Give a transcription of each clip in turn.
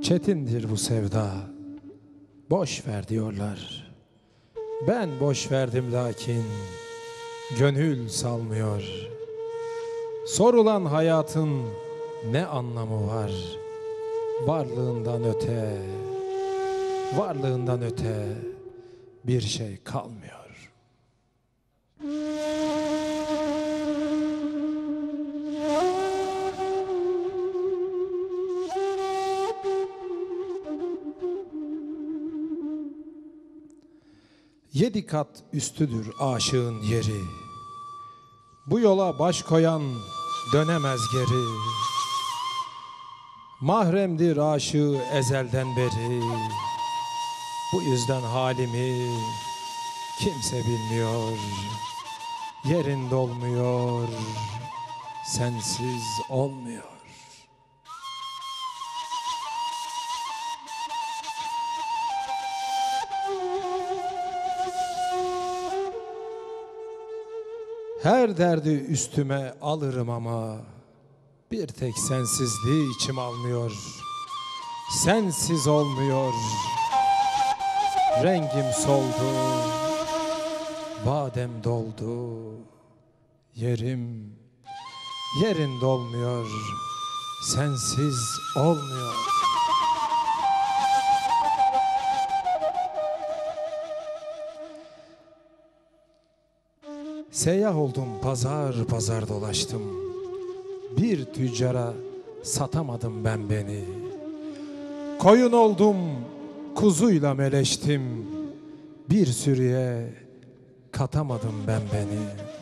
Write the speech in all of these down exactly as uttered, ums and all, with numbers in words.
Çetindir bu sevda, boş ver diyorlar. Ben boş verdim lakin gönül salmıyor. Sorulan hayatın ne anlamı var? Varlığından öte, varlığından öte bir şey kalmıyor. Yedi kat üstüdür aşığın yeri. Bu yola baş koyan dönemez geri. Mahremdir aşığı ezelden beri. Bu yüzden halimi kimse bilmiyor. Yerin dolmuyor, sensiz olmuyor. Her derdi üstüme alırım ama bir tek sensizliği içim almıyor. Sensiz olmuyor. Rengim soldu, badem doldu. Yerim, yerin dolmuyor. Sensiz olmuyor. Seyyah oldum, pazar pazar dolaştım. Bir tüccara satamadım ben beni. Koyun oldum, kuzuyla meleştim. Bir sürüye katamadım ben beni.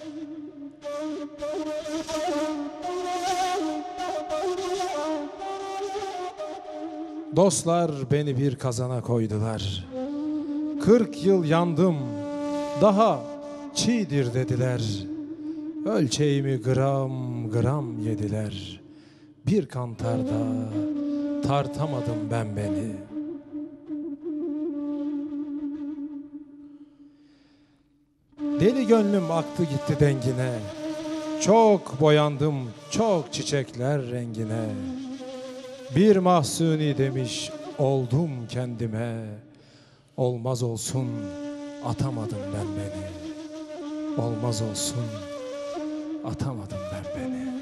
Dostlar beni bir kazana koydular. Kırk yıl yandım, daha çiğdir dediler. Ölçeğimi gram gram yediler. Bir kantarda tartamadım ben beni. Deli gönlüm aktı gitti dengine. Çok boyandım, çok çiçekler rengine. Bir mahsuni demiş oldum kendime. Olmaz olsun atamadım ben beni. Olmaz olsun atamadım ben beni.